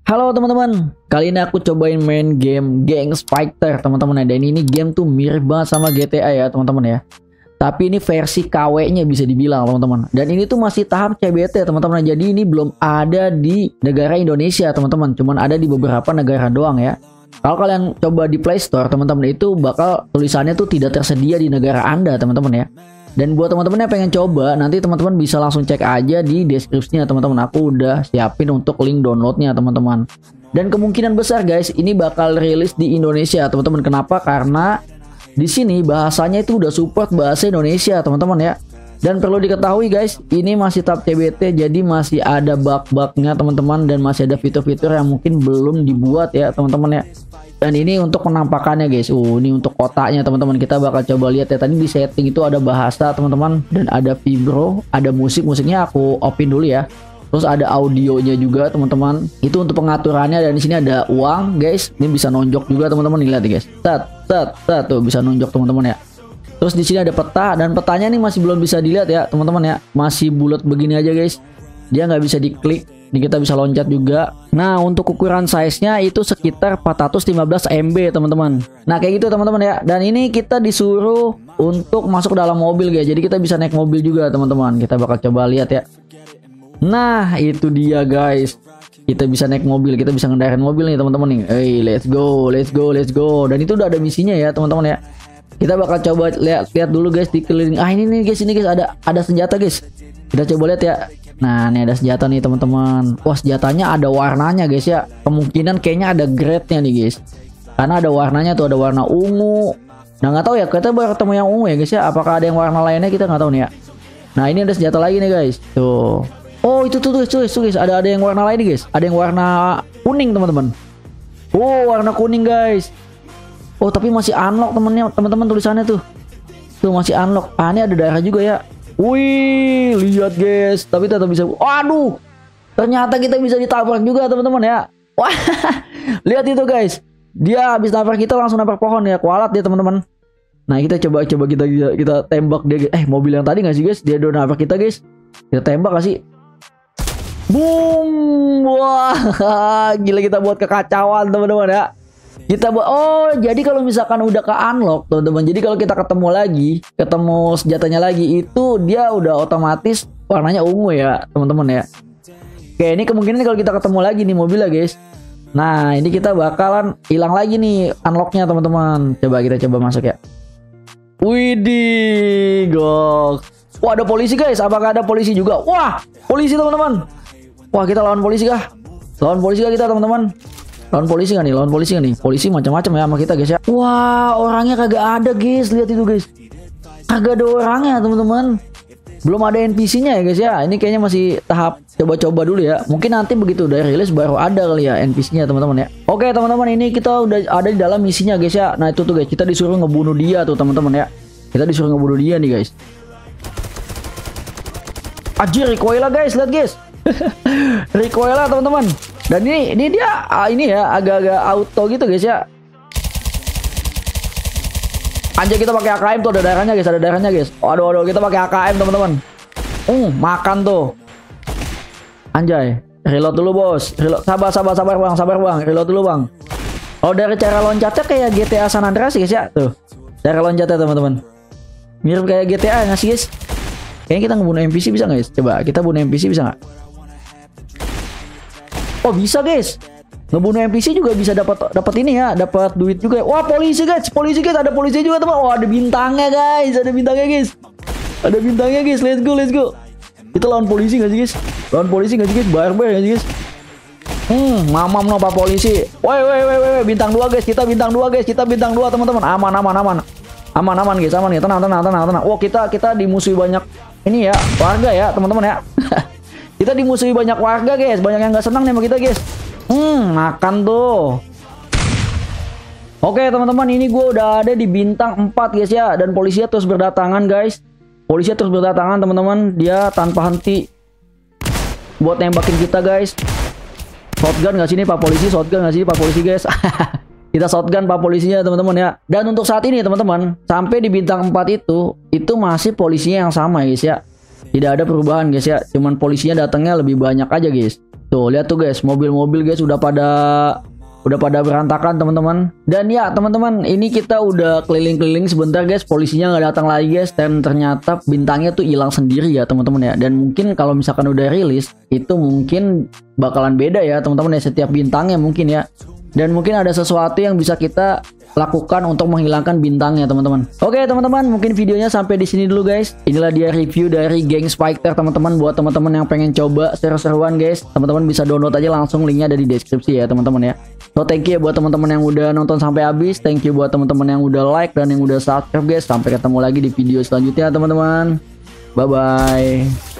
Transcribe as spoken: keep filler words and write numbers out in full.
Halo teman-teman, kali ini aku cobain main game Gangs Fighter teman-teman ya. Dan ini game tuh mirip banget sama G T A ya teman-teman ya. Tapi ini versi K W-nya bisa dibilang teman-teman. Dan ini tuh masih tahap C B T teman-teman. Jadi ini belum ada di negara Indonesia teman-teman. Cuman ada di beberapa negara doang ya. Kalau kalian coba di Play Store teman-teman, itu bakal tulisannya tuh tidak tersedia di negara Anda teman-teman ya. Dan buat teman-teman yang pengen coba, nanti teman-teman bisa langsung cek aja di deskripsinya teman-teman. Aku udah siapin untuk link downloadnya teman-teman. Dan kemungkinan besar guys, ini bakal rilis di Indonesia teman-teman. Kenapa? Karena di sini bahasanya itu udah support bahasa Indonesia teman-teman ya. Dan perlu diketahui guys, ini masih tahap C B T, jadi masih ada bug-bugnya teman-teman. Dan masih ada fitur-fitur yang mungkin belum dibuat ya teman-teman ya. Dan ini untuk penampakannya guys. Uh, ini untuk kotaknya teman-teman. Kita bakal coba lihat ya. Tadi di setting itu ada bahasa teman-teman, dan ada vibro, ada musik. Musiknya aku opin dulu ya. Terus ada audionya juga teman-teman. Itu untuk pengaturannya. Dan di sini ada uang guys. Ini bisa nonjok juga teman-teman. Lihat guys. Tat, tat, tat tuh bisa nonjok teman-teman ya. Terus di sini ada peta, dan petanya ini masih belum bisa dilihat ya teman-teman ya. Masih bulat begini aja guys. Dia nggak bisa diklik. Ini kita bisa loncat juga. Nah, untuk ukuran size-nya itu sekitar empat ratus lima belas M B teman-teman. Nah, kayak gitu teman-teman ya. Dan ini kita disuruh untuk masuk ke dalam mobil guys. Jadi kita bisa naik mobil juga teman-teman. Kita bakal coba lihat ya. Nah, itu dia guys. Kita bisa naik mobil, kita bisa ngendarain mobil nih teman-teman nih. Hey, let's go, let's go, let's go. Dan itu udah ada misinya ya teman-teman ya. Kita bakal coba lihat lihat dulu guys di keliling. Ah, ini nih guys, ini guys ada ada senjata guys. Kita coba lihat ya. Nah, ini ada senjata nih teman-teman. Wah, senjatanya ada warnanya guys ya. Kemungkinan kayaknya ada grade-nya nih guys. Karena ada warnanya tuh, ada warna ungu. Nah, nggak tahu ya, kita baru ketemu yang ungu ya guys ya. Apakah ada yang warna lainnya, kita nggak tahu nih ya. Nah, ini ada senjata lagi nih guys. Tuh. Oh, itu tuh tuh, tuh, tuh guys. Ada ada yang warna lain nih guys. Ada yang warna kuning teman-teman. Oh, warna kuning guys. Oh, tapi masih unlock temennya, teman-teman tulisannya tuh. Tuh masih unlock. Ah, ini ada darah juga ya. Wih, lihat guys, tapi tetap bisa. Waduh, ternyata kita bisa ditabrak juga teman-teman ya. Wah, lihat itu guys, dia habis nabrak kita langsung nabrak pohon ya, kualat dia teman-teman. Nah, kita coba coba kita kita tembak dia. Eh, mobil yang tadi nggak sih guys? Dia udah nabrak kita guys. Kita tembak nggak sih? Boom, wah, gila, kita buat kekacauan teman-teman ya. Kita buat, oh jadi kalau misalkan udah ke unlock teman-teman, jadi kalau kita ketemu lagi, ketemu senjatanya lagi, itu dia udah otomatis warnanya ungu ya teman-teman ya. Oke, ini kemungkinan kalau kita ketemu lagi nih mobilnya guys. Nah, ini kita bakalan hilang lagi nih unlocknya teman-teman. Coba kita coba masuk ya. Widih, gok. Wah, ada polisi guys. Apakah ada polisi juga? Wah, polisi teman-teman. Wah, kita lawan polisi kah? Lawan polisi kah kita teman-teman? Lawan polisi kan nih, lawan polisi kan nih. Polisi macam-macam ya sama kita guys ya. Wah, orangnya kagak ada guys. Lihat itu guys. Kagak ada orangnya teman-teman. Belum ada N P C-nya ya guys ya. Ini kayaknya masih tahap coba-coba dulu ya. Mungkin nanti begitu udah rilis baru ada kali ya N P C-nya teman-teman ya. Oke teman-teman, ini kita udah ada di dalam misinya guys ya. Nah, itu tuh guys, kita disuruh ngebunuh dia tuh teman-teman ya. Kita disuruh ngebunuh dia nih guys. Anjir, recoil lah guys, lihat guys. Recoil lah teman-teman. Dan ini ini dia ah, ini ya agak-agak auto gitu guys ya. Anjay, kita pakai A K M tuh, ada darahnya guys, ada darahnya guys. Waduh, waduh, kita pakai A K M teman-teman. Uh, makan tuh. Anjay, reload dulu bos. Reload, sabar, sabar, sabar bang, sabar bang. Reload dulu bang. Oh, dari cara loncatnya kayak G T A San Andreas guys ya. Tuh, cara loncatnya teman-teman. Mirip kayak G T A nggak sih guys? Kayaknya kita ngebunuh N P C bisa nggak guys? Coba kita bunuh N P C bisa nggak? Oh, bisa guys. Ngebunuh N P C juga bisa dapat dapat ini ya, dapat duit juga. Wah, polisi guys, polisi guys, ada polisi juga teman. Wah, ada bintangnya guys, ada bintangnya guys. Ada bintangnya guys. Let's go, let's go. Kita lawan polisi nggak sih guys? Lawan polisi nggak sih guys? Barbar nggak sih guys? Hmm, mamam no pak polisi. Woi, woi, woi, woi, bintang dua guys. Kita bintang dua guys. Kita bintang dua teman-teman. Aman, aman, aman. Aman, aman guys, aman ya. Tenang, tenang, tenang, tenang. Wah, kita kita dimusuhi banyak ini ya, warga ya teman-teman ya. Kita dimusuhi banyak warga guys, banyak yang nggak senang nih sama kita guys. Hmm, makan tuh. Oke teman-teman, ini gue udah ada di bintang empat guys ya. Dan polisi terus berdatangan guys. Polisi terus berdatangan teman-teman. Dia tanpa henti buat nembakin kita guys. Shotgun nggak sih nih pak polisi? Shotgun nggak sih pak polisi guys? Kita shotgun pak polisinya teman-teman ya. Dan untuk saat ini teman-teman, sampai di bintang empat itu, itu masih polisinya yang sama guys ya. Tidak ada perubahan guys ya. Cuman polisinya datangnya lebih banyak aja guys. Tuh lihat tuh guys, mobil-mobil guys udah pada udah pada berantakan teman-teman. Dan ya teman-teman, ini kita udah keliling-keliling sebentar guys, polisinya nggak datang lagi guys, dan ternyata bintangnya tuh hilang sendiri ya teman-teman ya. Dan mungkin kalau misalkan udah rilis itu mungkin bakalan beda ya teman-teman ya, setiap bintangnya mungkin ya. Dan mungkin ada sesuatu yang bisa kita lakukan untuk menghilangkan bintangnya teman-teman. Oke teman-teman, mungkin videonya sampai di sini dulu guys. Inilah dia review dari Geng Spectre teman-teman. Buat teman-teman yang pengen coba seru-seruan guys, teman-teman bisa download aja langsung, linknya ada di deskripsi ya teman-teman ya. So thank you ya buat teman-teman yang udah nonton sampai habis. Thank you buat teman-teman yang udah like dan yang udah subscribe guys. Sampai ketemu lagi di video selanjutnya teman-teman. Bye bye.